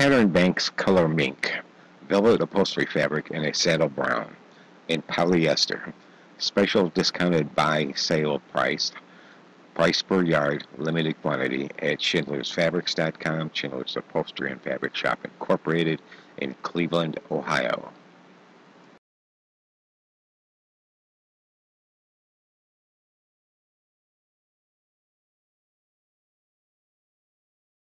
Pattern Banks Color Mink Velvet upholstery fabric in a saddle brown in polyester. Special discounted buy sale price. Price per yard, limited quantity at schindlersfabrics.com, Schindler's Upholstery and Fabric Shop Incorporated in Cleveland, Ohio.